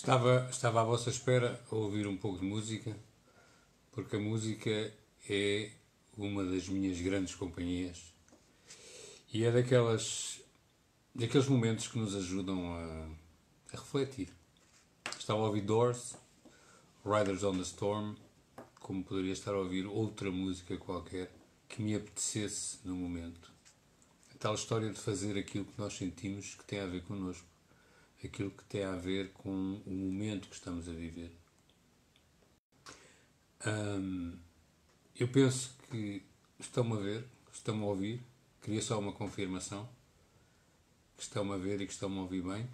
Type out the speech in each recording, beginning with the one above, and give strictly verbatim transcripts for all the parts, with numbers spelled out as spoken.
Estava, estava à vossa espera a ouvir um pouco de música, porque a música é uma das minhas grandes companhias e é daquelas, daqueles momentos que nos ajudam a, a refletir. Estava a ouvir Doors, Riders on the Storm, como poderia estar a ouvir outra música qualquer que me apetecesse no momento. A tal história de fazer aquilo que nós sentimos que tem a ver connosco, aquilo que tem a ver com o momento que estamos a viver. Hum, eu penso que estão-me a ver, estão-me a ouvir, queria só uma confirmação, que estão-me a ver e que estão-me a ouvir bem,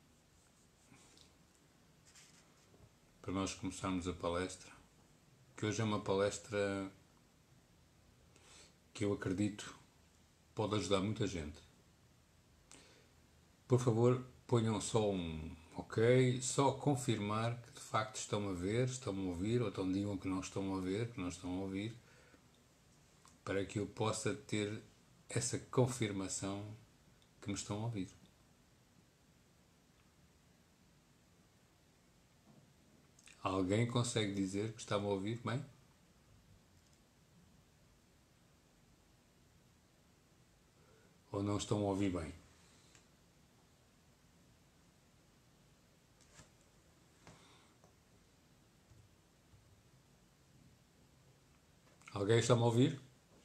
para nós começarmos a palestra, que hoje é uma palestra que eu acredito pode ajudar muita gente. Por favor, ponham só um ok, só confirmar que de facto estão a ver, estão a ouvir, ou então digam que não estão a ver, que não estão a ouvir, para que eu possa ter essa confirmação que me estão a ouvir. Alguém consegue dizer que está-me a ouvir bem? Ou não estão a ouvir bem? Alguém está-me a ouvir?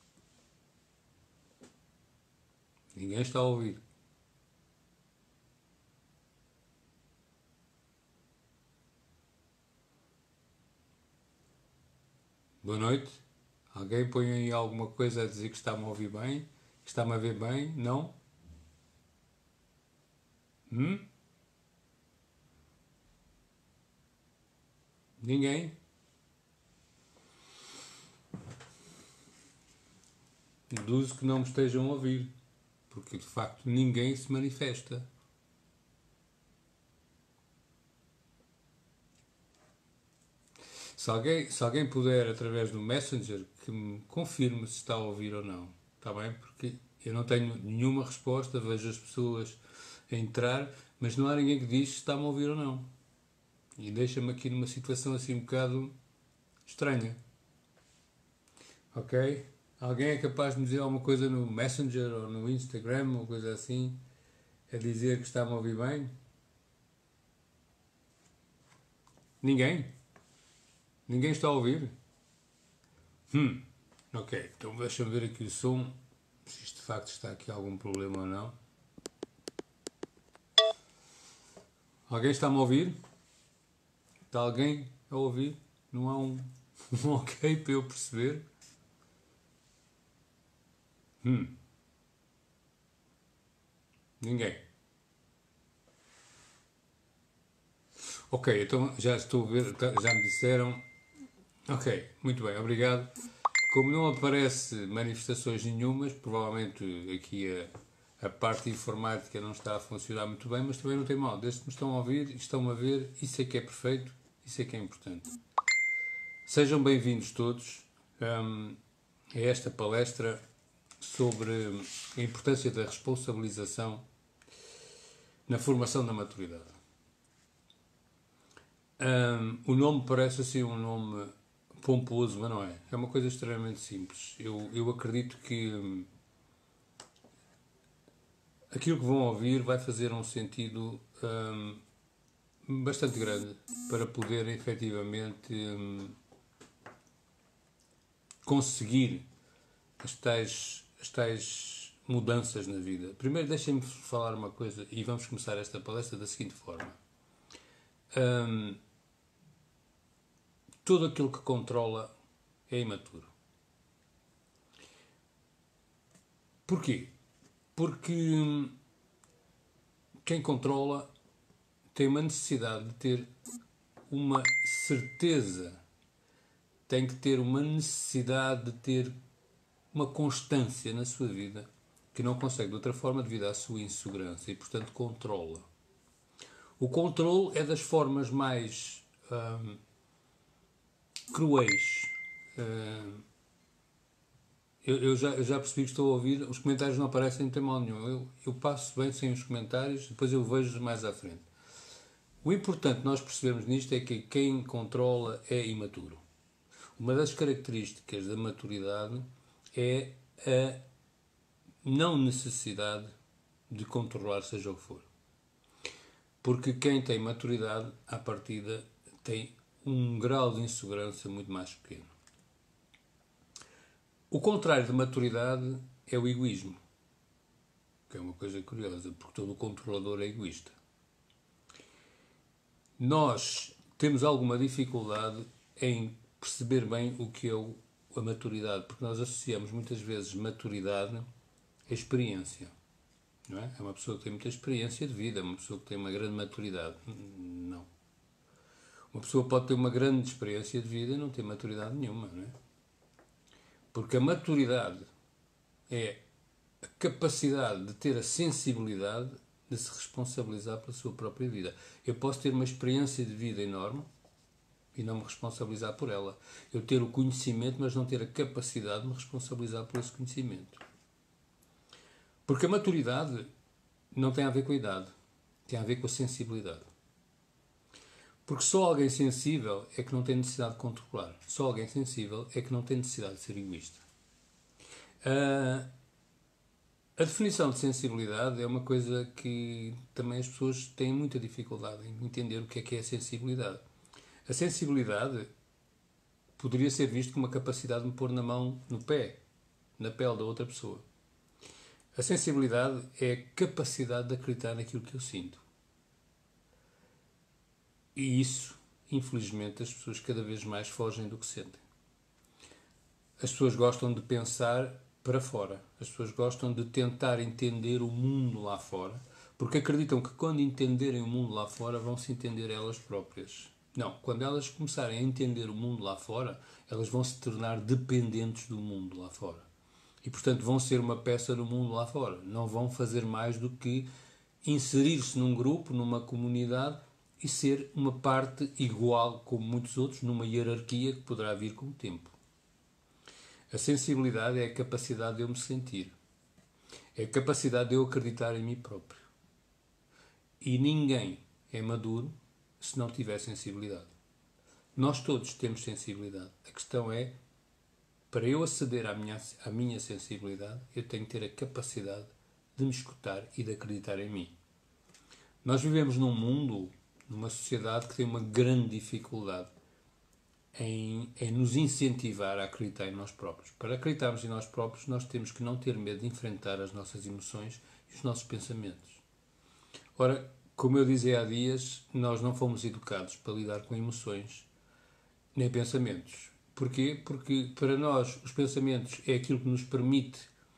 Ninguém está a ouvir. Boa noite. Alguém põe aí alguma coisa a dizer que está-me a ouvir bem? Que está-me a ver bem? Não? Hum? Ninguém? Deduzo que não me estejam a ouvir, porque de facto ninguém se manifesta. Se alguém, se alguém puder, através do Messenger, que me confirme se está a ouvir ou não, está bem? Porque eu não tenho nenhuma resposta, vejo as pessoas a entrar, mas não há ninguém que diz se está-me a ouvir ou não. E deixa-me aqui numa situação assim um bocado estranha. Ok? Alguém é capaz de me dizer alguma coisa no Messenger ou no Instagram ou coisa assim, a dizer que está-me a ouvir bem? Ninguém? Ninguém está a ouvir? Hum, ok, então deixa-me ver aqui o som, se isto de facto está aqui algum problema ou não. Alguém está-me a ouvir? Está alguém a ouvir? Não há um, um ok para eu perceber? Hum. Ninguém. Ok, então já estou a ver, já me disseram. Ok, muito bem, obrigado. Como não aparece manifestações nenhumas, provavelmente aqui a, a parte informática não está a funcionar muito bem, mas também não tem mal. Desde que me estão a ouvir e estão a ver, isso é que é perfeito, isso é que é importante. Sejam bem-vindos todos um, a esta palestra sobre a importância da responsabilização na formação da maturidade. Um, o nome parece assim um nome pomposo, mas não é. É uma coisa extremamente simples. Eu, eu acredito que hum, aquilo que vão ouvir vai fazer um sentido hum, bastante grande para poder efetivamente hum, conseguir as tais, as tais mudanças na vida. Primeiro deixem-me falar uma coisa e vamos começar esta palestra da seguinte forma. Hum, Tudo aquilo que controla é imaturo. Porquê? Porque quem controla tem uma necessidade de ter uma certeza, tem que ter uma necessidade de ter uma constância na sua vida que não consegue de outra forma devido à sua insegurança e, portanto, controla. O controle é das formas mais hum, cruéis. Uh, eu, eu, já, eu já percebi que estou a ouvir, os comentários não aparecem, não tem mal nenhum. Eu, eu passo bem sem os comentários, depois eu vejo mais à frente. O importante nós percebermos nisto é que quem controla é imaturo. Uma das características da maturidade é a não necessidade de controlar seja o que for. Porque quem tem maturidade, à partida, tem um grau de insegurança muito mais pequeno. O contrário de maturidade é o egoísmo, que é uma coisa curiosa, porque todo controlador é egoísta. Nós temos alguma dificuldade em perceber bem o que é a maturidade, porque nós associamos muitas vezes maturidade à experiência. Não é? É uma pessoa que tem muita experiência de vida, uma pessoa que tem uma grande maturidade. Não. Uma pessoa pode ter uma grande experiência de vida e não ter maturidade nenhuma, não é? Porque a maturidade é a capacidade de ter a sensibilidade de se responsabilizar pela sua própria vida. Eu posso ter uma experiência de vida enorme e não me responsabilizar por ela. Eu ter o conhecimento, mas não ter a capacidade de me responsabilizar por esse conhecimento. Porque a maturidade não tem a ver com a idade, tem a ver com a sensibilidade. Porque só alguém sensível é que não tem necessidade de controlar. Só alguém sensível é que não tem necessidade de ser egoísta. Uh, a definição de sensibilidade é uma coisa que também as pessoas têm muita dificuldade em entender o que é que é a sensibilidade. A sensibilidade poderia ser visto como uma capacidade de me pôr na mão, no pé, na pele da outra pessoa. A sensibilidade é a capacidade de acreditar naquilo que eu sinto. E isso, infelizmente, as pessoas cada vez mais fogem do que sentem. As pessoas gostam de pensar para fora. As pessoas gostam de tentar entender o mundo lá fora, porque acreditam que quando entenderem o mundo lá fora, vão se entender elas próprias. Não, quando elas começarem a entender o mundo lá fora, elas vão se tornar dependentes do mundo lá fora. E, portanto, vão ser uma peça no mundo lá fora. Não vão fazer mais do que inserir-se num grupo, numa comunidade e ser uma parte igual, como muitos outros, numa hierarquia que poderá vir com o tempo. A sensibilidade é a capacidade de eu me sentir. É a capacidade de eu acreditar em mim próprio. E ninguém é maduro se não tiver sensibilidade. Nós todos temos sensibilidade. A questão é, para eu aceder à minha, à minha sensibilidade, eu tenho que ter a capacidade de me escutar e de acreditar em mim. Nós vivemos num mundo, numa sociedade que tem uma grande dificuldade em, em nos incentivar a acreditar em nós próprios. Para acreditarmos em nós próprios, nós temos que não ter medo de enfrentar as nossas emoções e os nossos pensamentos. Ora, como eu dizia há dias, nós não fomos educados para lidar com emoções nem pensamentos. Porquê? Porque para nós os pensamentos é aquilo que nos permite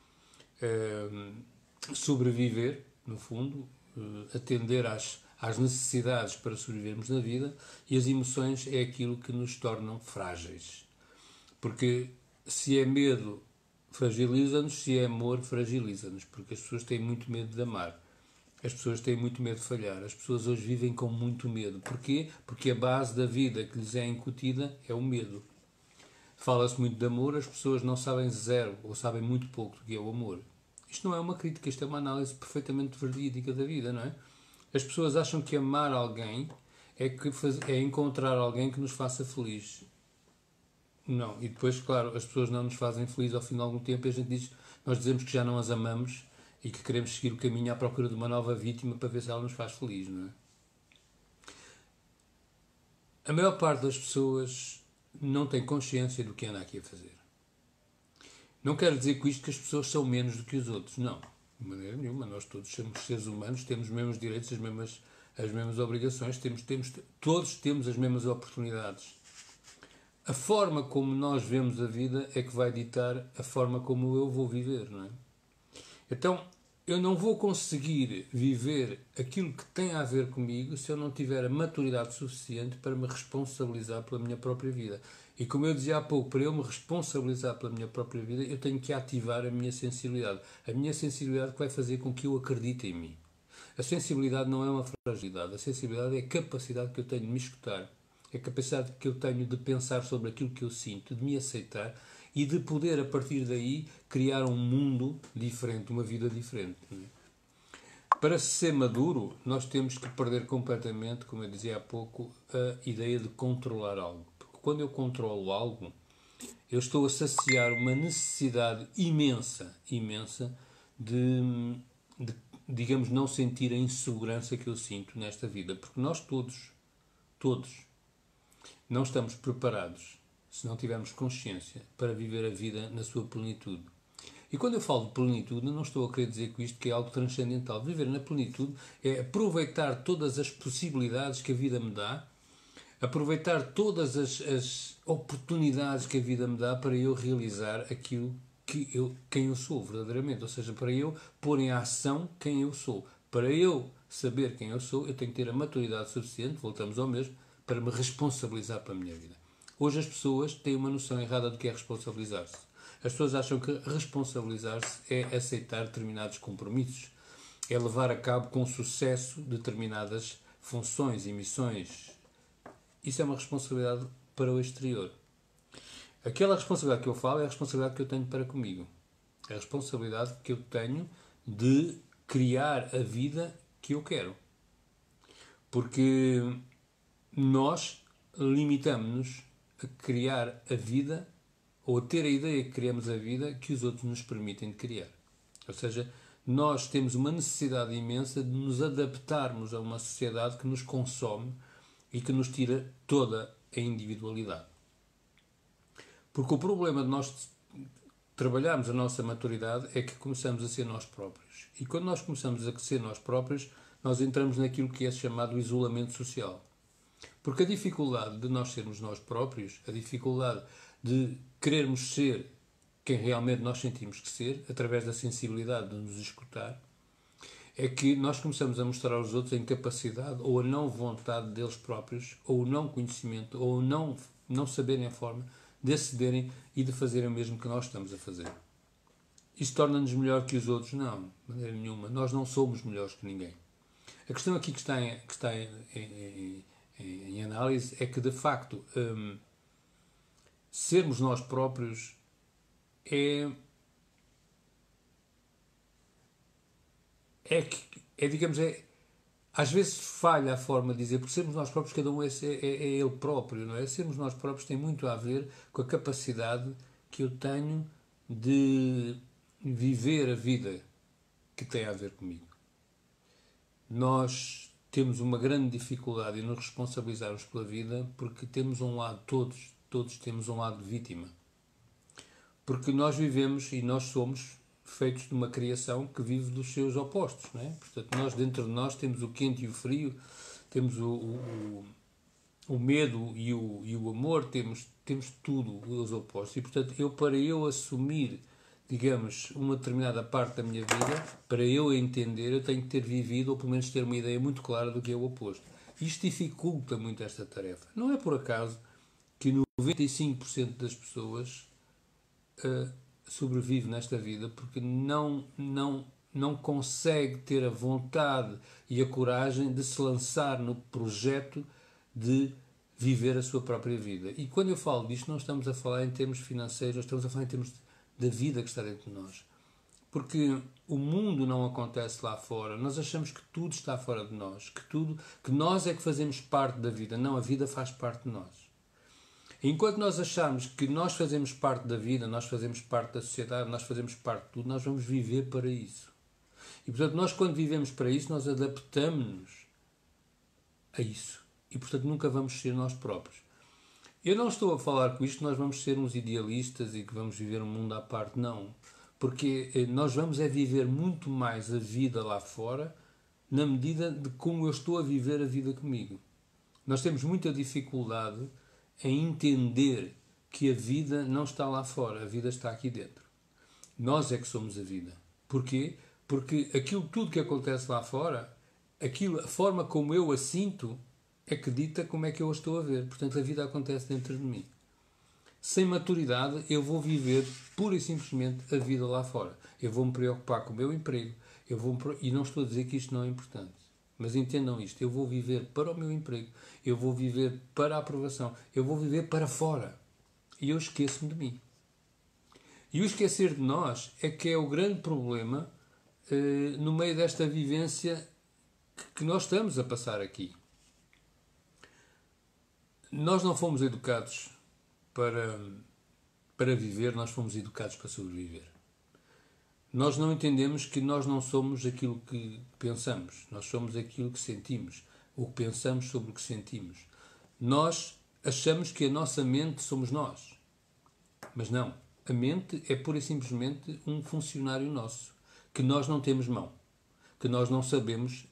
uh, sobreviver, no fundo, uh, atender às, às necessidades para sobrevivermos na vida, e as emoções é aquilo que nos tornam frágeis. Porque se é medo, fragiliza-nos, se é amor, fragiliza-nos, porque as pessoas têm muito medo de amar. As pessoas têm muito medo de falhar. As pessoas hoje vivem com muito medo. Porquê? Porque a base da vida que lhes é incutida é o medo. Fala-se muito de amor, as pessoas não sabem zero ou sabem muito pouco do que é o amor. Isto não é uma crítica, isto é uma análise perfeitamente verídica da vida, não é? As pessoas acham que amar alguém é, que faz, é encontrar alguém que nos faça feliz. Não. E depois, claro, as pessoas não nos fazem feliz ao fim de algum tempo e a gente diz, nós dizemos que já não as amamos e que queremos seguir o caminho à procura de uma nova vítima para ver se ela nos faz feliz, não é? A maior parte das pessoas não tem consciência do que anda aqui a fazer. Não quero dizer com isto que as pessoas são menos do que os outros. Não, de maneira nenhuma. Nós todos somos seres humanos, temos os mesmos direitos, as mesmas, as mesmas obrigações, temos, temos, todos temos as mesmas oportunidades. A forma como nós vemos a vida é que vai ditar a forma como eu vou viver, não é? Então, eu não vou conseguir viver aquilo que tem a ver comigo se eu não tiver a maturidade suficiente para me responsabilizar pela minha própria vida. E como eu dizia há pouco, para eu me responsabilizar pela minha própria vida, eu tenho que ativar a minha sensibilidade. A minha sensibilidade que vai fazer com que eu acredite em mim. A sensibilidade não é uma fragilidade. A sensibilidade é a capacidade que eu tenho de me escutar. É a capacidade que eu tenho de pensar sobre aquilo que eu sinto, de me aceitar e de poder, a partir daí, criar um mundo diferente, uma vida diferente. Não é? para ser maduro, nós temos que perder completamente, como eu dizia há pouco, a ideia de controlar algo. Porque quando eu controlo algo, eu estou a saciar uma necessidade imensa, imensa, de, de, digamos, não sentir a insegurança que eu sinto nesta vida. Porque nós todos, todos, não estamos preparados, se não tivermos consciência, para viver a vida na sua plenitude. E quando eu falo de plenitude, não estou a querer dizer com isto que é algo transcendental. Viver na plenitude é aproveitar todas as possibilidades que a vida me dá, aproveitar todas as, as oportunidades que a vida me dá para eu realizar aquilo que eu, quem eu sou verdadeiramente. Ou seja, para eu pôr em ação quem eu sou. Para eu saber quem eu sou, eu tenho que ter a maturidade suficiente, voltamos ao mesmo, para me responsabilizar para a minha vida. Hoje as pessoas têm uma noção errada do que é responsabilizar-se. As pessoas acham que responsabilizar-se é aceitar determinados compromissos, é levar a cabo com sucesso determinadas funções e missões. Isso é uma responsabilidade para o exterior. Aquela responsabilidade que eu falo é a responsabilidade que eu tenho para comigo. É a responsabilidade que eu tenho de criar a vida que eu quero. Porque nós limitamos-nos a criar a vida ou a ter a ideia que criamos a vida que os outros nos permitem de criar. Ou seja, nós temos uma necessidade imensa de nos adaptarmos a uma sociedade que nos consome e que nos tira toda a individualidade. Porque o problema de nós trabalharmos a nossa maturidade é que começamos a ser nós próprios. E quando nós começamos a ser nós próprios, nós entramos naquilo que é chamado isolamento social. Porque a dificuldade de nós sermos nós próprios, a dificuldade de querermos ser quem realmente nós sentimos que ser, através da sensibilidade de nos escutar, é que nós começamos a mostrar aos outros a incapacidade ou a não vontade deles próprios, ou o não conhecimento, ou o não, não saberem a forma de acederem e de fazerem o mesmo que nós estamos a fazer. Isso torna-nos melhor que os outros? Não, de maneira nenhuma. Nós não somos melhores que ninguém. A questão aqui que está em, que está em, em, em, em análise é que, de facto, hum, sermos nós próprios é, é, que, é digamos, é, às vezes falha a forma de dizer, porque sermos nós próprios, cada um é, é, é ele próprio, não é? Sermos nós próprios tem muito a ver com a capacidade que eu tenho de viver a vida que tem a ver comigo. Nós temos uma grande dificuldade em nos responsabilizarmos pela vida porque temos um lado, todos, todos temos um lado de vítima. Porque nós vivemos e nós somos feitos de uma criação que vive dos seus opostos, não é? Portanto, nós dentro de nós temos o quente e o frio, temos o, o, o medo e o, e o amor, temos, temos tudo os opostos. E, portanto, eu para eu assumir, digamos, uma determinada parte da minha vida, para eu entender, eu tenho que ter vivido, ou pelo menos ter uma ideia muito clara do que é o oposto. Isto dificulta muito esta tarefa. Não é por acaso que noventa e cinco por cento das pessoas uh, sobrevive nesta vida porque não, não, não consegue ter a vontade e a coragem de se lançar no projeto de viver a sua própria vida. E quando eu falo disto, não estamos a falar em termos financeiros, estamos a falar em termos da vida que está dentro de nós. Porque o mundo não acontece lá fora. Nós achamos que tudo está fora de nós, que tudo, que nós é que fazemos parte da vida. Não, a vida faz parte de nós. Enquanto nós achamos que nós fazemos parte da vida, nós fazemos parte da sociedade, nós fazemos parte de tudo, nós vamos viver para isso. E, portanto, nós quando vivemos para isso, nós adaptamos-nos a isso. E, portanto, nunca vamos ser nós próprios. Eu não estou a falar com isto que nós vamos ser uns idealistas e que vamos viver um mundo à parte, não. Porque nós vamos é viver muito mais a vida lá fora na medida de como eu estou a viver a vida comigo. Nós temos muita dificuldade em entender que a vida não está lá fora, a vida está aqui dentro. Nós é que somos a vida. Porquê? Porque aquilo tudo que acontece lá fora, aquilo, a forma como eu a sinto, é que dita como é que eu a estou a ver. Portanto, a vida acontece dentro de mim. Sem maturidade, eu vou viver pura e simplesmente a vida lá fora. Eu vou me preocupar com o meu emprego. Eu vou e não estou a dizer que isto não é importante. Mas entendam isto. Eu vou viver para o meu emprego. Eu vou viver para a aprovação. Eu vou viver para fora. E eu esqueço-me de mim. E o esquecer de nós é que é o grande problema eh, no meio desta vivência que nós estamos a passar aqui. Nós não fomos educados para, para viver, nós fomos educados para sobreviver. Nós não entendemos que nós não somos aquilo que pensamos, nós somos aquilo que sentimos, o que pensamos sobre o que sentimos. Nós achamos que a nossa mente somos nós, mas não. A mente é pura e simplesmente um funcionário nosso, que nós não temos mão, que nós não sabemos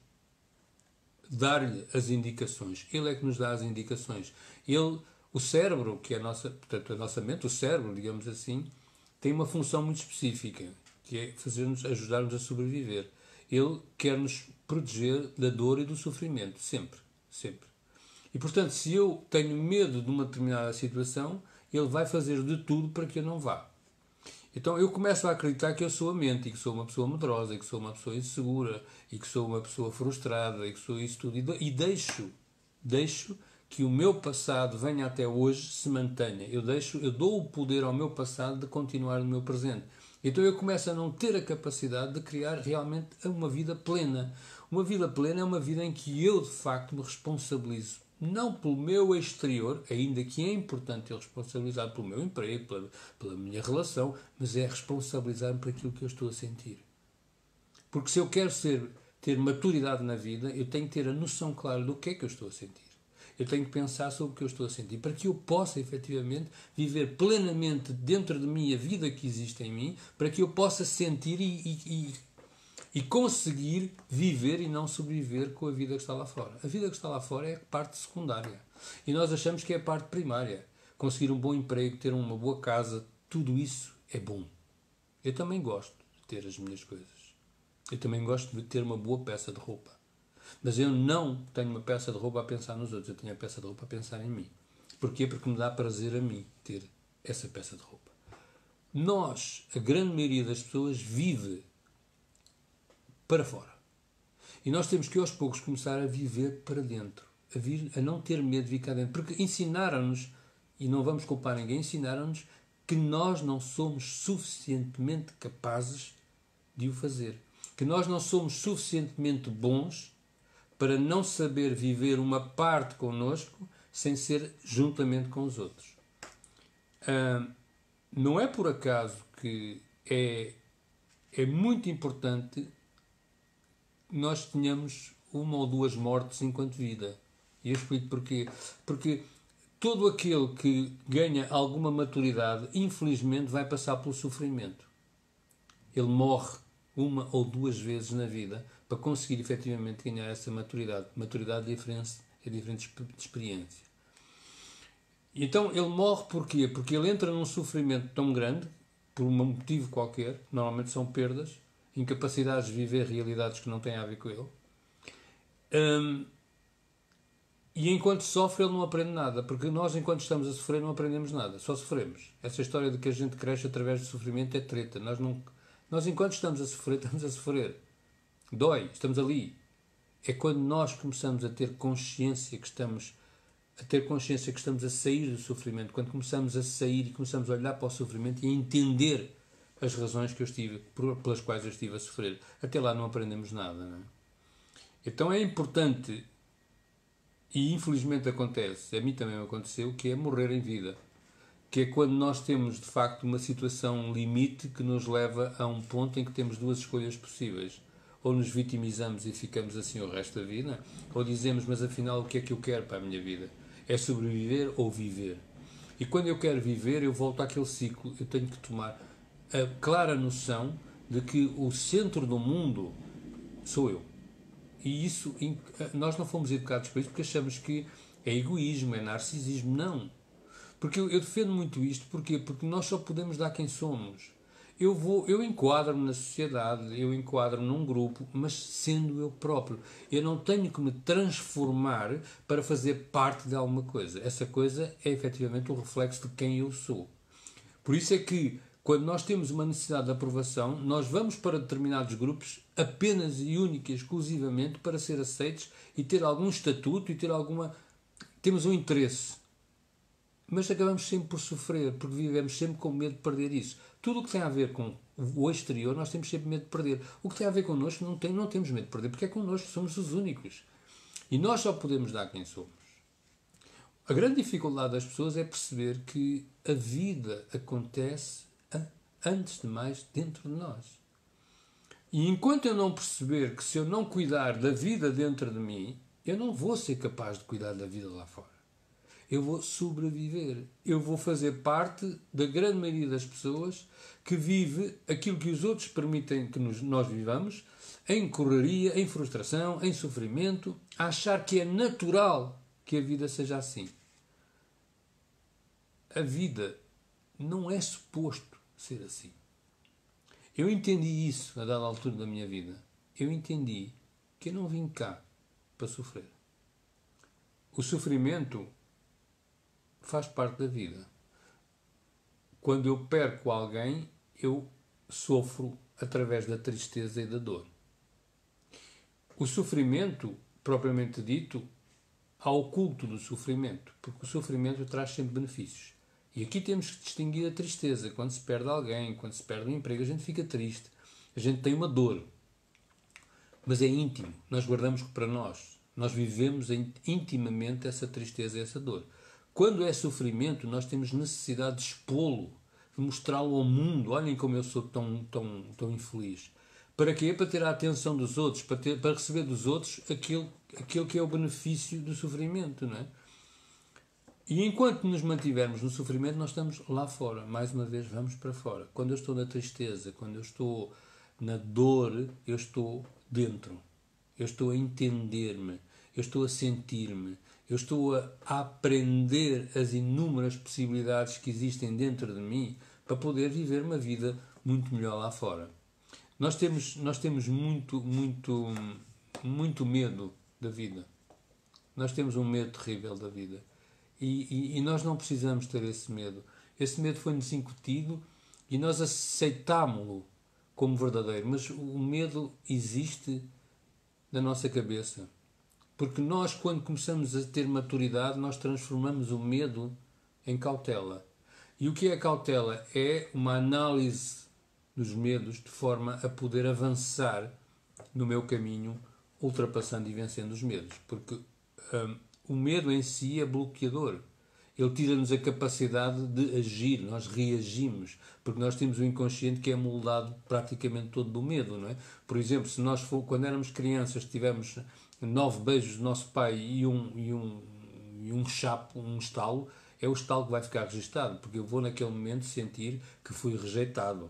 dar-lhe as indicações. Ele é que nos dá as indicações. Ele, o cérebro, que é a nossa, portanto, a nossa mente, o cérebro, digamos assim, tem uma função muito específica, que é fazer-nos, ajudar-nos a sobreviver. Ele quer nos proteger da dor e do sofrimento, sempre, sempre. E, portanto, se eu tenho medo de uma determinada situação, ele vai fazer de tudo para que eu não vá. Então eu começo a acreditar que eu sou a mente, e que sou uma pessoa medrosa, e que sou uma pessoa insegura, e que sou uma pessoa frustrada, e que sou isso tudo. E deixo, deixo que o meu passado venha até hoje, se mantenha. Eu, deixo, eu dou o poder ao meu passado de continuar no meu presente. Então eu começo a não ter a capacidade de criar realmente uma vida plena. Uma vida plena é uma vida em que eu, de facto, me responsabilizo. Não pelo meu exterior, ainda que é importante eu responsabilizar pelo meu emprego, pela, pela minha relação, mas é responsabilizar-me por aquilo que eu estou a sentir. Porque se eu quero ser, ter maturidade na vida, eu tenho que ter a noção clara do que é que eu estou a sentir. Eu tenho que pensar sobre o que eu estou a sentir, para que eu possa, efetivamente, viver plenamente dentro de mim a vida que existe em mim, para que eu possa sentir e, e, e, e conseguir viver e não sobreviver com a vida que está lá fora. A vida que está lá fora é a parte secundária. E nós achamos que é a parte primária. Conseguir um bom emprego, ter uma boa casa, tudo isso é bom. Eu também gosto de ter as minhas coisas. Eu também gosto de ter uma boa peça de roupa. Mas eu não tenho uma peça de roupa a pensar nos outros. Eu tenho a peça de roupa a pensar em mim. Porquê? Porque me dá prazer a mim ter essa peça de roupa. Nós, a grande maioria das pessoas, vive para fora. E nós temos que aos poucos começar a viver para dentro. A, vir, a não ter medo de vir cá dentro. Porque ensinaram-nos, e não vamos culpar ninguém, ensinaram-nos que nós não somos suficientemente capazes de o fazer. Que nós não somos suficientemente bons para não saber viver uma parte connosco sem ser juntamente com os outros. Ah, não é por acaso que é, é muito importante nós tenhamos uma ou duas mortes enquanto vida. E eu explico porquê. Porque todo aquele que ganha alguma maturidade, infelizmente, vai passar pelo sofrimento. Ele morre uma ou duas vezes na vida para conseguir efetivamente ganhar essa maturidade. Maturidade é diferente, é diferente de experiência. E então ele morre porquê? Porque ele entra num sofrimento tão grande, por um motivo qualquer, normalmente são perdas, incapacidades de viver realidades que não têm a ver com ele. Um, e enquanto sofre ele não aprende nada, porque nós enquanto estamos a sofrer não aprendemos nada, só sofremos. Essa história de que a gente cresce através do sofrimento é treta. Nós, não, nós enquanto estamos a sofrer, estamos a sofrer. Dói, estamos ali. É quando nós começamos a ter consciência que estamos a ter consciência que estamos a sair do sofrimento, quando começamos a sair e começamos a olhar para o sofrimento e a entender as razões que eu estive, pelas quais eu estive a sofrer. Até lá não aprendemos nada, não é? Então é importante, e infelizmente acontece, a mim também aconteceu, que é morrer em vida. Que é quando nós temos, de facto, uma situação limite que nos leva a um ponto em que temos duas escolhas possíveis. Ou nos vitimizamos e ficamos assim o resto da vida, ou dizemos, mas afinal o que é que eu quero para a minha vida? É sobreviver ou viver? E quando eu quero viver, eu volto àquele ciclo, eu tenho que tomar a clara noção de que o centro do mundo sou eu. E isso, nós não fomos educados para isso porque achamos que é egoísmo, é narcisismo. Não. Porque eu, eu defendo muito isto. Porquê? Porque nós só podemos dar quem somos. Eu, vou, eu enquadro-me na sociedade, eu enquadro-me num grupo, mas sendo eu próprio. Eu não tenho que me transformar para fazer parte de alguma coisa. Essa coisa é efetivamente o reflexo de quem eu sou. Por isso é que, quando nós temos uma necessidade de aprovação, nós vamos para determinados grupos apenas e única e exclusivamente para ser aceitos e ter algum estatuto e ter alguma... Temos um interesse. mas acabamos sempre por sofrer, porque vivemos sempre com medo de perder isso. Tudo o que tem a ver com o exterior, nós temos sempre medo de perder. O que tem a ver connosco, não, tem, não temos medo de perder, porque é connosco, somos os únicos. E nós só podemos dar quem somos. A grande dificuldade das pessoas é perceber que a vida acontece, antes de mais, dentro de nós. E enquanto eu não perceber que se eu não cuidar da vida dentro de mim, eu não vou ser capaz de cuidar da vida lá fora. Eu vou sobreviver. Eu vou fazer parte da grande maioria das pessoas que vive aquilo que os outros permitem que nos, nós vivamos, em correria, em frustração, em sofrimento, a achar que é natural que a vida seja assim. A vida não é suposto ser assim. Eu entendi isso a dada altura da minha vida. Eu entendi que eu não vim cá para sofrer. O sofrimento faz parte da vida. Quando eu perco alguém, eu sofro através da tristeza e da dor. O sofrimento, propriamente dito, há o culto do sofrimento, porque o sofrimento traz sempre benefícios. E aqui temos que distinguir a tristeza. Quando se perde alguém, quando se perde um emprego, a gente fica triste. A gente tem uma dor. Mas é íntimo. Nós guardamos para nós. Nós vivemos intimamente essa tristeza e essa dor. Quando é sofrimento, nós temos necessidade de expô-lo, de mostrá-lo ao mundo. Olhem como eu sou tão, tão, tão infeliz. Para quê? Para ter a atenção dos outros, para, ter, para receber dos outros aquilo, aquilo que é o benefício do sofrimento, não é? E enquanto nos mantivermos no sofrimento, nós estamos lá fora. Mais uma vez, vamos para fora. Quando eu estou na tristeza, quando eu estou na dor, eu estou dentro. Eu estou a entender-me. Eu estou a sentir-me. Eu estou a aprender as inúmeras possibilidades que existem dentro de mim para poder viver uma vida muito melhor lá fora. Nós temos, nós temos muito, muito, muito medo da vida. Nós temos um medo terrível da vida. E, e, e nós não precisamos ter esse medo. Esse medo foi-nos incutido e nós aceitámo-lo como verdadeiro. Mas o medo existe na nossa cabeça. Porque nós, quando começamos a ter maturidade, nós transformamos o medo em cautela. E o que é a cautela? É uma análise dos medos de forma a poder avançar no meu caminho, ultrapassando e vencendo os medos. Porque hum, o medo em si é bloqueador. Ele tira-nos a capacidade de agir, nós reagimos, porque nós temos um inconsciente que é moldado praticamente todo do medo, não é? Por exemplo, se nós, for, quando éramos crianças, tivemos nove beijos do nosso pai e um, e um, e um chapo, um estalo, é o estalo que vai ficar registado, porque eu vou naquele momento sentir que fui rejeitado.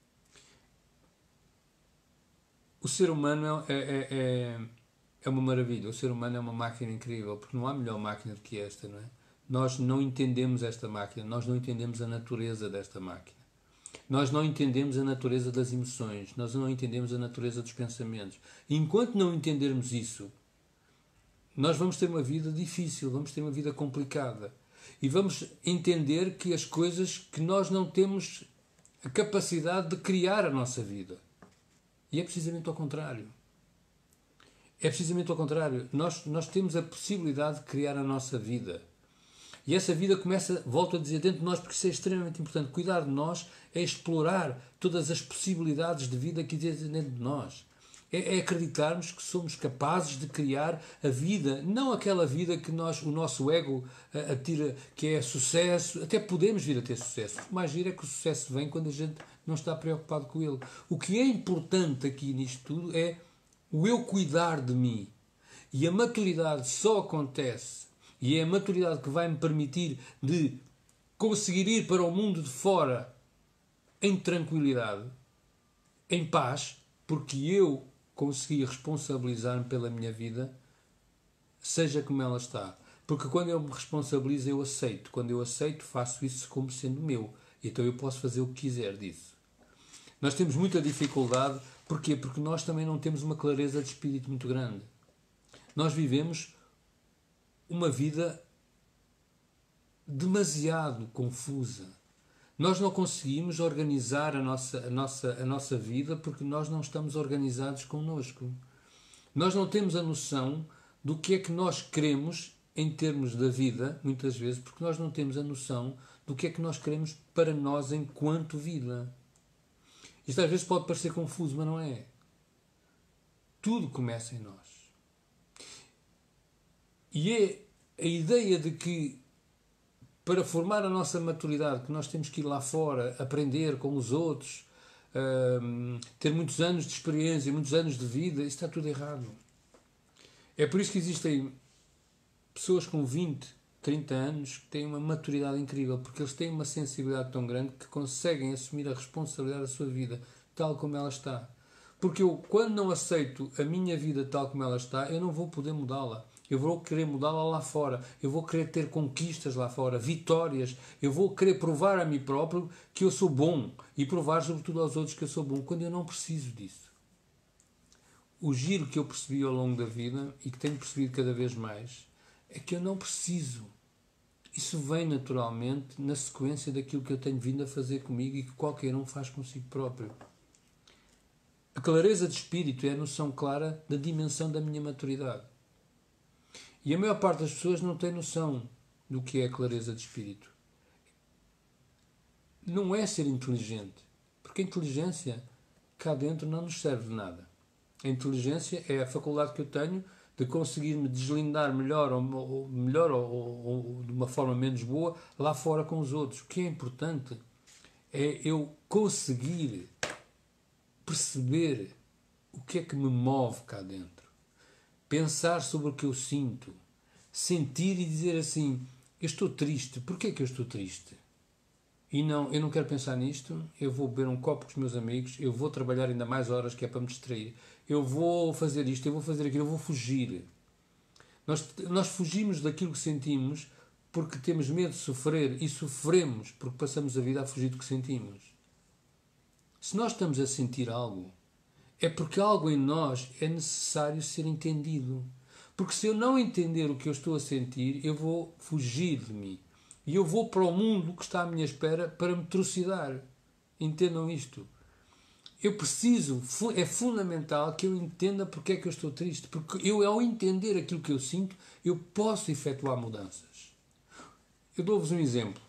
O ser humano é, é, é, é uma maravilha, o ser humano é uma máquina incrível, porque não há melhor máquina do que esta, não é? Nós não entendemos esta máquina, nós não entendemos a natureza desta máquina. Nós não entendemos a natureza das emoções, nós não entendemos a natureza dos pensamentos. E enquanto não entendermos isso, nós vamos ter uma vida difícil, vamos ter uma vida complicada. E vamos entender que as coisas que nós não temos a capacidade de criar a nossa vida. E é precisamente ao contrário. É precisamente ao contrário. Nós, nós temos a possibilidade de criar a nossa vida. E essa vida começa, volto a dizer, dentro de nós, porque isso é extremamente importante. Cuidar de nós é explorar todas as possibilidades de vida que existem dentro de nós. É, é acreditarmos que somos capazes de criar a vida, não aquela vida que nós, o nosso ego atira, que é sucesso. Até podemos vir a ter sucesso. O mais giro é que o sucesso vem quando a gente não está preocupado com ele. O que é importante aqui nisto tudo é o eu cuidar de mim. E a maturidade só acontece, e é a maturidade que vai me permitir de conseguir ir para o mundo de fora em tranquilidade, em paz, porque eu consegui responsabilizar-me pela minha vida, seja como ela está. Porque quando eu me responsabilizo, eu aceito. Quando eu aceito, faço isso como sendo meu. Então eu posso fazer o que quiser disso. Nós temos muita dificuldade. Porquê? Porque nós também não temos uma clareza de espírito muito grande. Nós vivemos uma vida demasiado confusa. Nós não conseguimos organizar a nossa, a nossa, a nossa vida porque nós não estamos organizados connosco. Nós não temos a noção do que é que nós queremos em termos da vida, muitas vezes, porque nós não temos a noção do que é que nós queremos para nós enquanto vida. Isto às vezes pode parecer confuso, mas não é. Tudo começa em nós. E é a ideia de que para formar a nossa maturidade, que nós temos que ir lá fora, aprender com os outros, um, ter muitos anos de experiência, muitos anos de vida, isso está tudo errado. É por isso que existem pessoas com vinte, trinta anos que têm uma maturidade incrível, porque eles têm uma sensibilidade tão grande que conseguem assumir a responsabilidade da sua vida tal como ela está. Porque eu, quando não aceito a minha vida tal como ela está, eu não vou poder mudá-la. Eu vou querer mudá-la lá fora. Eu vou querer ter conquistas lá fora, vitórias. Eu vou querer provar a mim próprio que eu sou bom e provar sobretudo aos outros que eu sou bom, quando eu não preciso disso. O giro que eu percebi ao longo da vida e que tenho percebido cada vez mais é que eu não preciso. Isso vem naturalmente na sequência daquilo que eu tenho vindo a fazer comigo e que qualquer um faz consigo próprio. A clareza de espírito é a noção clara da dimensão da minha maturidade. E a maior parte das pessoas não tem noção do que é a clareza de espírito. Não é ser inteligente, porque a inteligência cá dentro não nos serve de nada. A inteligência é a faculdade que eu tenho de conseguir me deslindar melhor ou, ou melhor ou, ou, ou de uma forma menos boa lá fora com os outros. O que é importante é eu conseguir perceber o que é que me move cá dentro. Pensar sobre o que eu sinto. Sentir e dizer assim, eu estou triste. Porquê é que eu estou triste? E não, eu não quero pensar nisto, eu vou beber um copo com os meus amigos, eu vou trabalhar ainda mais horas que é para me distrair, eu vou fazer isto, eu vou fazer aquilo, eu vou fugir. Nós, nós fugimos daquilo que sentimos porque temos medo de sofrer e sofremos porque passamos a vida a fugir do que sentimos. Se nós estamos a sentir algo, é porque algo em nós é necessário ser entendido. Porque se eu não entender o que eu estou a sentir, eu vou fugir de mim. E eu vou para o mundo que está à minha espera para me trucidar. Entendam isto. Eu preciso, é fundamental que eu entenda porque é que eu estou triste. Porque eu, ao entender aquilo que eu sinto, eu posso efetuar mudanças. Eu dou-vos um exemplo.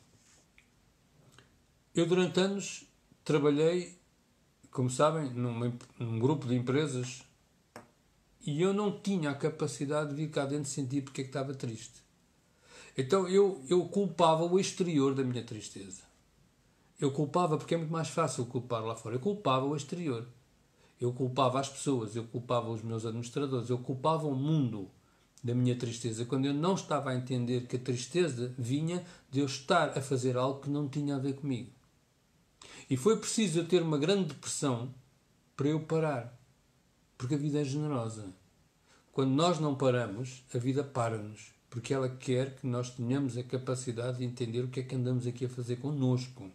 Eu, durante anos, trabalhei, como sabem, numa, num grupo de empresas e eu não tinha a capacidade de vir cá dentro sentir porque é que estava triste. Então eu, eu culpava o exterior da minha tristeza. Eu culpava, porque é muito mais fácil culpar lá fora, eu culpava o exterior. Eu culpava as pessoas, eu culpava os meus administradores, eu culpava o mundo da minha tristeza, quando eu não estava a entender que a tristeza vinha de eu estar a fazer algo que não tinha a ver comigo. E foi preciso eu ter uma grande depressão para eu parar. Porque a vida é generosa. Quando nós não paramos, a vida para-nos. Porque ela quer que nós tenhamos a capacidade de entender o que é que andamos aqui a fazer connosco.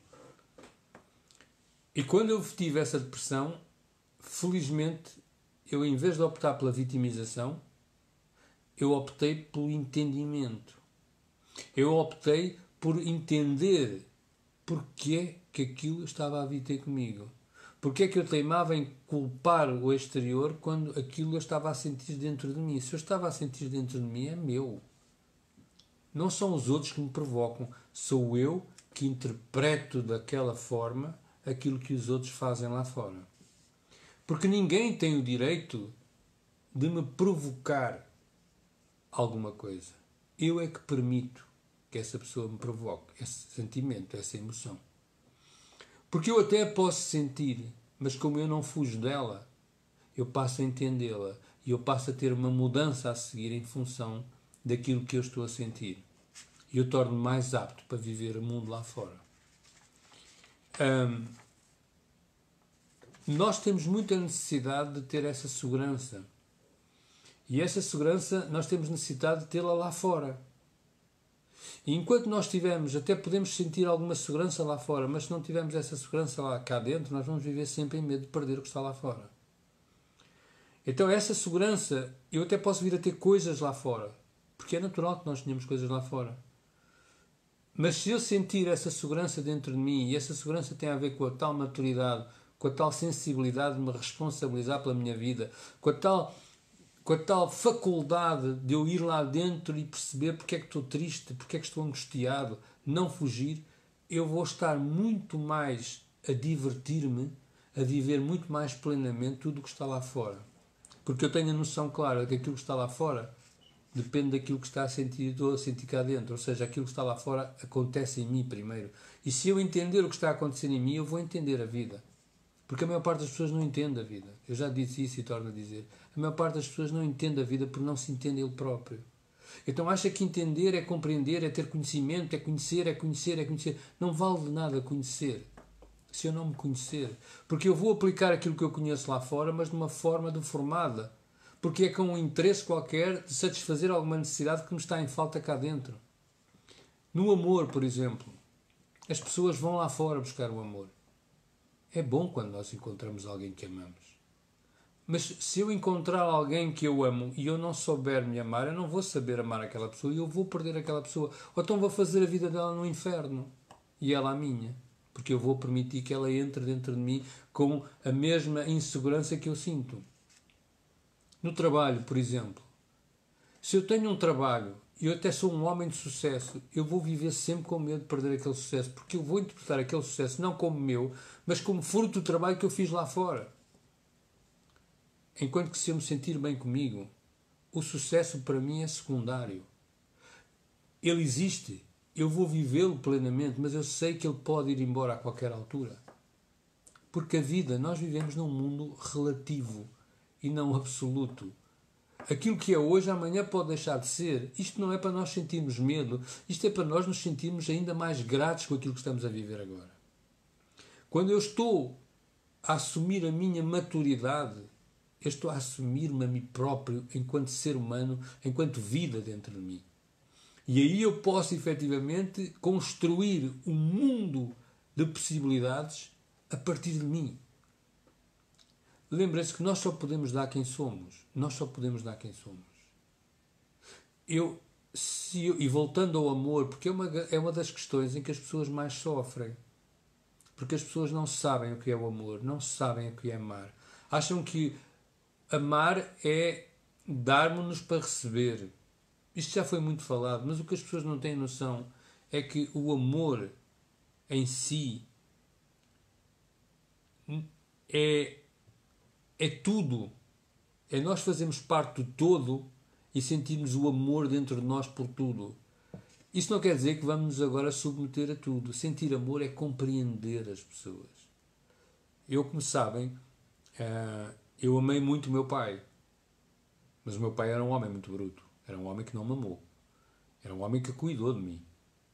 E quando eu tive essa depressão, felizmente, eu, em vez de optar pela vitimização, eu optei pelo entendimento. Eu optei por entender porque é que aquilo estava a vir ter comigo. Porque é que eu teimava em culpar o exterior quando aquilo eu estava a sentir dentro de mim? Se eu estava a sentir dentro de mim, é meu. Não são os outros que me provocam. Sou eu que interpreto daquela forma aquilo que os outros fazem lá fora. Porque ninguém tem o direito de me provocar alguma coisa. Eu é que permito que essa pessoa me provoque esse sentimento, essa emoção. Porque eu até posso sentir, mas como eu não fujo dela, eu passo a entendê-la e eu passo a ter uma mudança a seguir em função daquilo que eu estou a sentir. E eu torno-me mais apto para viver o mundo lá fora. Hum, nós temos muita necessidade de ter essa segurança. E essa segurança nós temos necessidade de tê-la lá fora. E enquanto nós tivermos, até podemos sentir alguma segurança lá fora, mas se não tivermos essa segurança lá cá dentro, nós vamos viver sempre em medo de perder o que está lá fora. Então essa segurança, eu até posso vir a ter coisas lá fora, porque é natural que nós tenhamos coisas lá fora. Mas se eu sentir essa segurança dentro de mim, e essa segurança tem a ver com a tal maturidade, com a tal sensibilidade de me responsabilizar pela minha vida, com a tal, com a tal faculdade de eu ir lá dentro e perceber porque é que estou triste, porque é que estou angustiado, não fugir, eu vou estar muito mais a divertir-me, a viver muito mais plenamente tudo o que está lá fora. Porque eu tenho a noção clara de que aquilo que está lá fora depende daquilo que está a sentir, estou a sentir cá dentro. Ou seja, aquilo que está lá fora acontece em mim primeiro. E se eu entender o que está a acontecer em mim, eu vou entender a vida. Porque a maior parte das pessoas não entende a vida. Eu já disse isso e torno a dizer. A maior parte das pessoas não entende a vida porque não se entende ele próprio. Então acha que entender é compreender, é ter conhecimento, é conhecer, é conhecer, é conhecer. Não vale de nada conhecer se eu não me conhecer. Porque eu vou aplicar aquilo que eu conheço lá fora, mas de uma forma deformada. Porque é com um interesse qualquer de satisfazer alguma necessidade que me está em falta cá dentro. No amor, por exemplo, as pessoas vão lá fora buscar o amor. É bom quando nós encontramos alguém que amamos. Mas se eu encontrar alguém que eu amo e eu não souber me amar, eu não vou saber amar aquela pessoa e eu vou perder aquela pessoa. Ou então vou fazer a vida dela no inferno e ela a minha. Porque eu vou permitir que ela entre dentro de mim com a mesma insegurança que eu sinto. No trabalho, por exemplo. Se eu tenho um trabalho e eu até sou um homem de sucesso, eu vou viver sempre com medo de perder aquele sucesso. Porque eu vou interpretar aquele sucesso não como meu, mas como fruto do trabalho que eu fiz lá fora. Enquanto que se eu me sentir bem comigo, o sucesso para mim é secundário. Ele existe, eu vou vivê-lo plenamente, mas eu sei que ele pode ir embora a qualquer altura. Porque a vida, nós vivemos num mundo relativo e não absoluto. Aquilo que é hoje, amanhã pode deixar de ser. Isto não é para nós sentirmos medo, isto é para nós nos sentirmos ainda mais gratos com aquilo que estamos a viver agora. Quando eu estou a assumir a minha maturidade, eu estou a assumir-me a mim próprio enquanto ser humano, enquanto vida dentro de mim. E aí eu posso, efetivamente, construir um mundo de possibilidades a partir de mim. Lembrem-se que nós só podemos dar quem somos. Nós só podemos dar quem somos. Eu, se eu, e voltando ao amor, porque é uma, é uma das questões em que as pessoas mais sofrem. Porque as pessoas não sabem o que é o amor, não sabem o que é amar. Acham que amar é dar-nos para receber. Isto já foi muito falado, mas o que as pessoas não têm noção é que o amor em si é, é tudo. É nós fazermos parte do todo e sentirmos o amor dentro de nós por tudo. Isso não quer dizer que vamos agora submeter a tudo. Sentir amor é compreender as pessoas. Eu, como sabem, eu amei muito o meu pai. Mas o meu pai era um homem muito bruto. Era um homem que não me amou. Era um homem que cuidou de mim.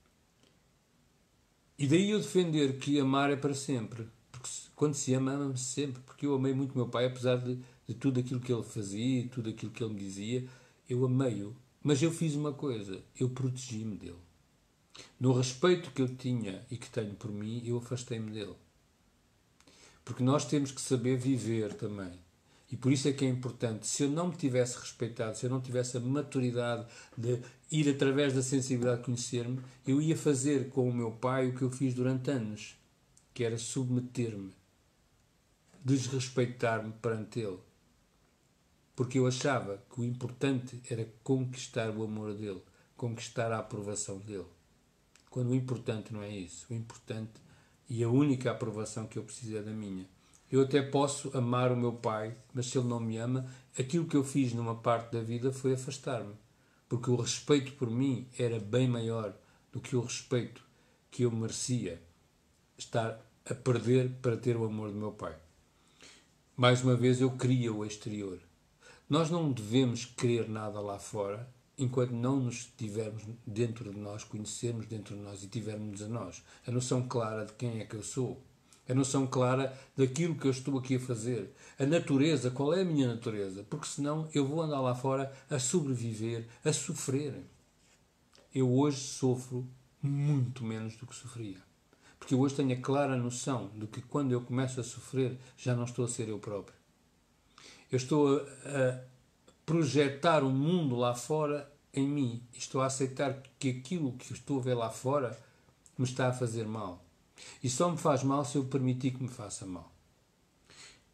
E daí eu defender que amar é para sempre. Porque quando se ama, ama-se sempre. Porque eu amei muito o meu pai, apesar de, de tudo aquilo que ele fazia e tudo aquilo que ele me dizia. Eu amei-o. Mas eu fiz uma coisa. Eu protegi-me dele. No respeito que eu tinha e que tenho por mim, eu afastei-me dele. Porque nós temos que saber viver também. E por isso é que é importante, se eu não me tivesse respeitado, se eu não tivesse a maturidade de ir através da sensibilidade conhecer-me, eu ia fazer com o meu pai o que eu fiz durante anos, que era submeter-me, desrespeitar-me perante ele. Porque eu achava que o importante era conquistar o amor dele, conquistar a aprovação dele. Quando o importante não é isso. O importante e a única aprovação que eu preciso é da minha. Eu até posso amar o meu pai, mas se ele não me ama, aquilo que eu fiz numa parte da vida foi afastar-me. Porque o respeito por mim era bem maior do que o respeito que eu merecia estar a perder para ter o amor do meu pai. Mais uma vez, eu queria o exterior. Nós não devemos querer nada lá fora enquanto não nos tivermos dentro de nós, conhecermos dentro de nós e tivermos a nós a noção clara de quem é que eu sou. A noção clara daquilo que eu estou aqui a fazer. A natureza, qual é a minha natureza? Porque senão eu vou andar lá fora a sobreviver, a sofrer. Eu hoje sofro muito menos do que sofria. Porque eu hoje tenho a clara noção de que quando eu começo a sofrer, já não estou a ser eu próprio. Eu estou a, a projetar um mundo lá fora em mim. E estou a aceitar que aquilo que eu estou a ver lá fora me está a fazer mal. E só me faz mal se eu permitir que me faça mal.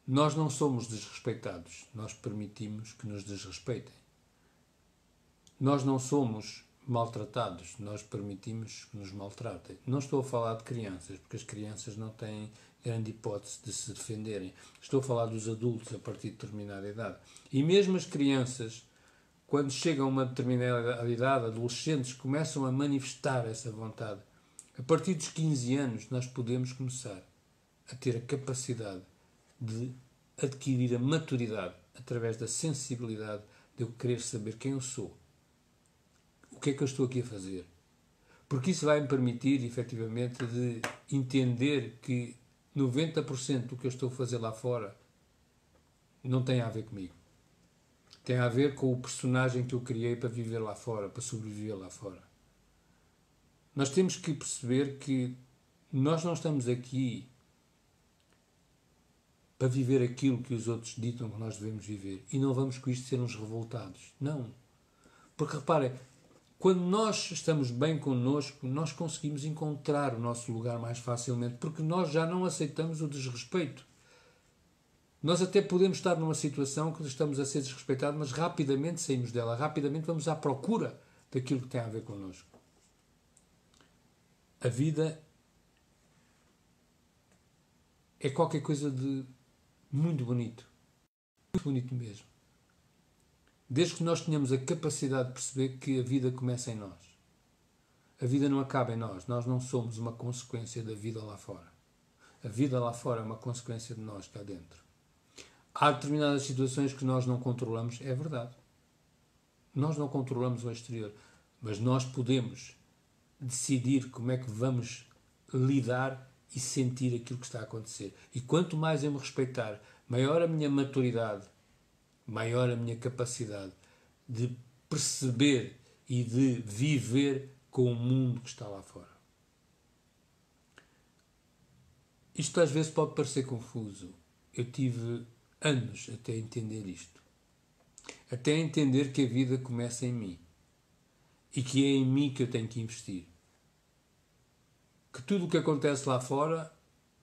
Nós não somos desrespeitados, nós permitimos que nos desrespeitem. Nós não somos maltratados, nós permitimos que nos maltratem. Não estou a falar de crianças, porque as crianças não têm grande hipótese de se defenderem. Estou a falar dos adultos a partir de determinada idade. E mesmo as crianças, quando chegam a uma determinada idade, adolescentes, começam a manifestar essa vontade. A partir dos quinze anos, nós podemos começar a ter a capacidade de adquirir a maturidade através da sensibilidade de eu querer saber quem eu sou. O que é que eu estou aqui a fazer? Porque isso vai me permitir, efetivamente, de entender que noventa por cento do que eu estou a fazer lá fora não tem a ver comigo. Tem a ver com o personagem que eu criei para viver lá fora, para sobreviver lá fora. Nós temos que perceber que nós não estamos aqui para viver aquilo que os outros ditam que nós devemos viver. E não vamos com isto ser uns revoltados. Não. Porque reparem, quando nós estamos bem connosco, nós conseguimos encontrar o nosso lugar mais facilmente, porque nós já não aceitamos o desrespeito. Nós até podemos estar numa situação que estamos a ser desrespeitados, mas rapidamente saímos dela, rapidamente vamos à procura daquilo que tem a ver connosco. A vida é qualquer coisa de muito bonito. Muito bonito mesmo. Desde que nós tenhamos a capacidade de perceber que a vida começa em nós. A vida não acaba em nós. Nós não somos uma consequência da vida lá fora. A vida lá fora é uma consequência de nós cá dentro. Há determinadas situações que nós não controlamos, é verdade. Nós não controlamos o exterior, mas nós podemos decidir como é que vamos lidar e sentir aquilo que está a acontecer. E quanto mais eu me respeitar, maior a minha maturidade, maior a minha capacidade de perceber e de viver com o mundo que está lá fora. Isto às vezes pode parecer confuso. Eu tive anos até entender isto. Até entender que a vida começa em mim. E que é em mim que eu tenho que investir. Que tudo o que acontece lá fora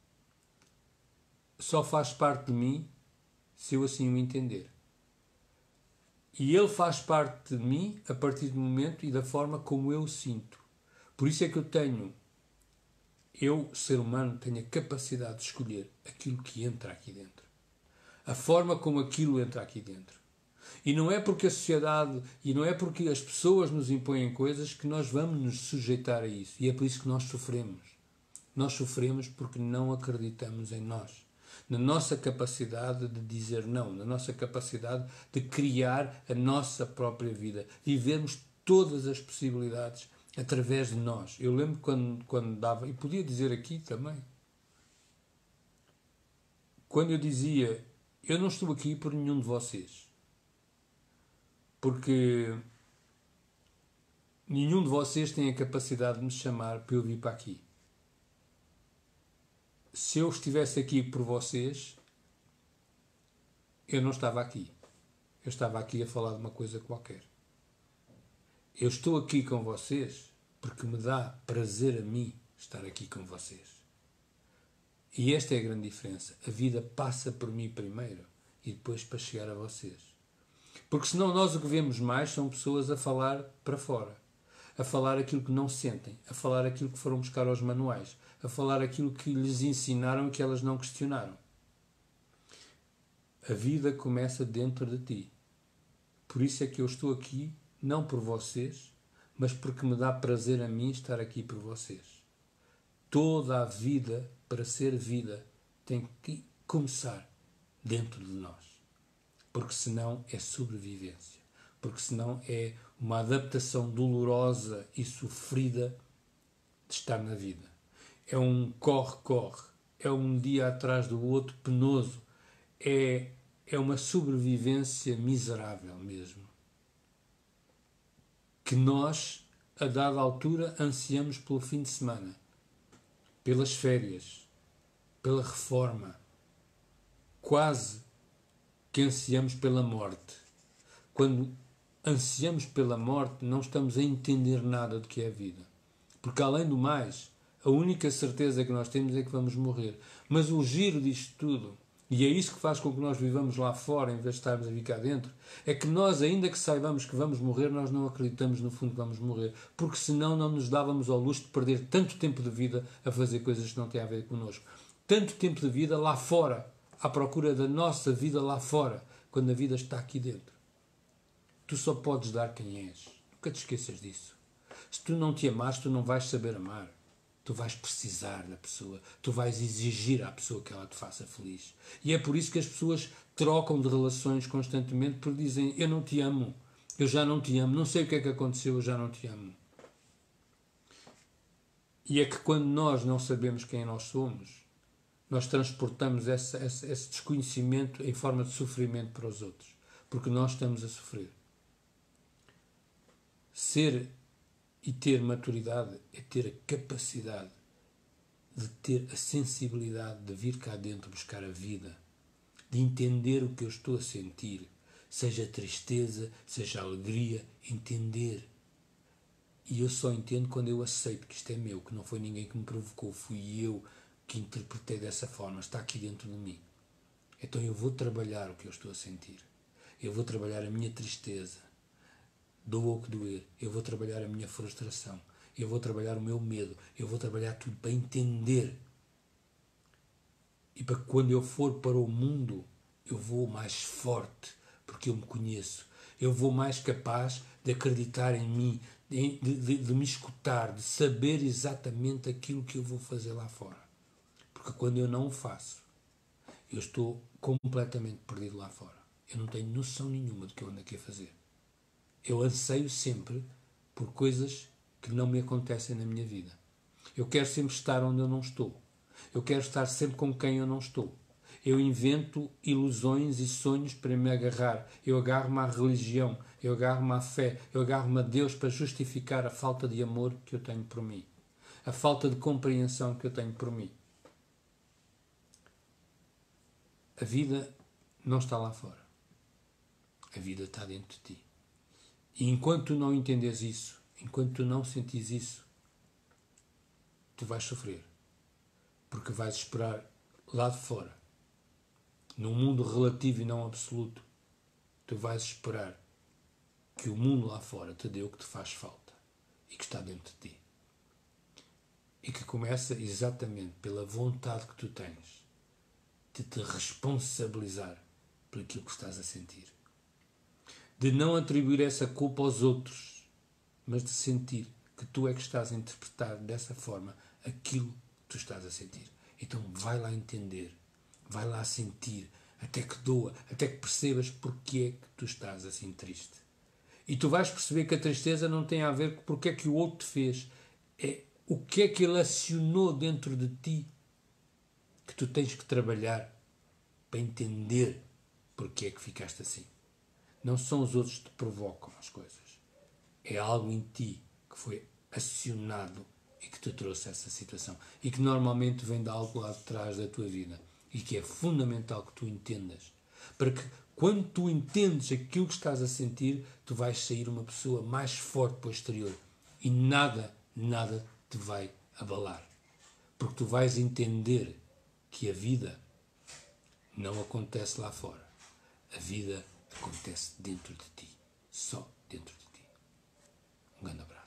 só faz parte de mim se eu assim o entender. E ele faz parte de mim a partir do momento e da forma como eu o sinto. Por isso é que eu tenho, eu, ser humano, tenho a capacidade de escolher aquilo que entra aqui dentro. A forma como aquilo entra aqui dentro. E não é porque a sociedade, e não é porque as pessoas nos impõem coisas que nós vamos nos sujeitar a isso. E é por isso que nós sofremos. Nós sofremos porque não acreditamos em nós. Na nossa capacidade de dizer não, na nossa capacidade de criar a nossa própria vida. Vivermos todas as possibilidades através de nós. Eu lembro quando, quando dava, e podia dizer aqui também, quando eu dizia, eu não estou aqui por nenhum de vocês. Porque nenhum de vocês tem a capacidade de me chamar para eu vir para aqui. Se eu estivesse aqui por vocês, eu não estava aqui. Eu estava aqui a falar de uma coisa qualquer. Eu estou aqui com vocês porque me dá prazer a mim estar aqui com vocês. E esta é a grande diferença. A vida passa por mim primeiro e depois para chegar a vocês. Porque senão nós o que vemos mais são pessoas a falar para fora. A falar aquilo que não sentem. A falar aquilo que foram buscar aos manuais. A falar aquilo que lhes ensinaram e que elas não questionaram. A vida começa dentro de ti. Por isso é que eu estou aqui, não por vocês, mas porque me dá prazer a mim estar aqui por vocês. Toda a vida, para ser vida, tem que começar dentro de nós. Porque senão é sobrevivência. Porque senão é uma adaptação dolorosa e sofrida de estar na vida. É um corre-corre. É um dia atrás do outro penoso. É, é uma sobrevivência miserável mesmo. Que nós, a dada altura, ansiamos pelo fim de semana. Pelas férias. Pela reforma. Quase que ansiamos pela morte. Quando ansiamos pela morte, não estamos a entender nada do que é a vida. Porque, além do mais, a única certeza que nós temos é que vamos morrer. Mas o giro disto tudo e é isso que faz com que nós vivamos lá fora em vez de estarmos a vir cá dentro, é que nós, ainda que saibamos que vamos morrer, nós não acreditamos no fundo que vamos morrer, porque senão não nos dávamos ao luxo de perder tanto tempo de vida a fazer coisas que não têm a ver connosco. Tanto tempo de vida lá fora, à procura da nossa vida lá fora, quando a vida está aqui dentro. Tu só podes dar quem és. Nunca te esqueças disso. Se tu não te amares, tu não vais saber amar. Tu vais precisar da pessoa. Tu vais exigir à pessoa que ela te faça feliz. E é por isso que as pessoas trocam de relações constantemente, porque dizem, eu não te amo, eu já não te amo, não sei o que é que aconteceu, eu já não te amo. E é que quando nós não sabemos quem nós somos, nós transportamos esse, esse, esse desconhecimento em forma de sofrimento para os outros. Porque nós estamos a sofrer. Ser e ter maturidade é ter a capacidade de ter a sensibilidade de vir cá dentro buscar a vida, de entender o que eu estou a sentir, seja tristeza, seja alegria, entender. E eu só entendo quando eu aceito que isto é meu, que não foi ninguém que me provocou, fui eu que interpretei dessa forma, está aqui dentro de mim. Então eu vou trabalhar o que eu estou a sentir, eu vou trabalhar a minha tristeza, doa o que doer, eu vou trabalhar a minha frustração, eu vou trabalhar o meu medo, eu vou trabalhar tudo para entender. E para que quando eu for para o mundo, eu vou mais forte, porque eu me conheço. Eu vou mais capaz de acreditar em mim, de, de, de me escutar, de saber exatamente aquilo que eu vou fazer lá fora. Porque quando eu não o faço, eu estou completamente perdido lá fora. Eu não tenho noção nenhuma do que eu ando aqui a fazer. Eu anseio sempre por coisas que não me acontecem na minha vida. Eu quero sempre estar onde eu não estou. Eu quero estar sempre com quem eu não estou. Eu invento ilusões e sonhos para me agarrar. Eu agarro-me à religião, eu agarro-me à fé, eu agarro-me a Deus para justificar a falta de amor que eu tenho por mim. A falta de compreensão que eu tenho por mim. A vida não está lá fora. A vida está dentro de ti. E enquanto tu não entendes isso, enquanto tu não sentires isso, tu vais sofrer. Porque vais esperar lá de fora, num mundo relativo e não absoluto, tu vais esperar que o mundo lá fora te dê o que te faz falta e que está dentro de ti. E que começa exatamente pela vontade que tu tens de te responsabilizar por aquilo que estás a sentir. De não atribuir essa culpa aos outros, mas de sentir que tu é que estás a interpretar dessa forma aquilo que tu estás a sentir. Então vai lá entender, vai lá sentir, até que doa, até que percebas porque é que tu estás assim triste. E tu vais perceber que a tristeza não tem a ver com porque é que o outro te fez, é o que é que ele acionou dentro de ti que tu tens que trabalhar para entender porque é que ficaste assim. Não são os outros que te provocam as coisas. É algo em ti que foi acionado e que te trouxe essa situação. E que normalmente vem de algo lá de trás da tua vida. E que é fundamental que tu entendas. Para que quando tu entendes aquilo que estás a sentir, tu vais sair uma pessoa mais forte para o exterior. E nada, nada te vai abalar. Porque tu vais entender que a vida não acontece lá fora. A vida acontece dentro de ti. Só dentro de ti. Um grande abraço.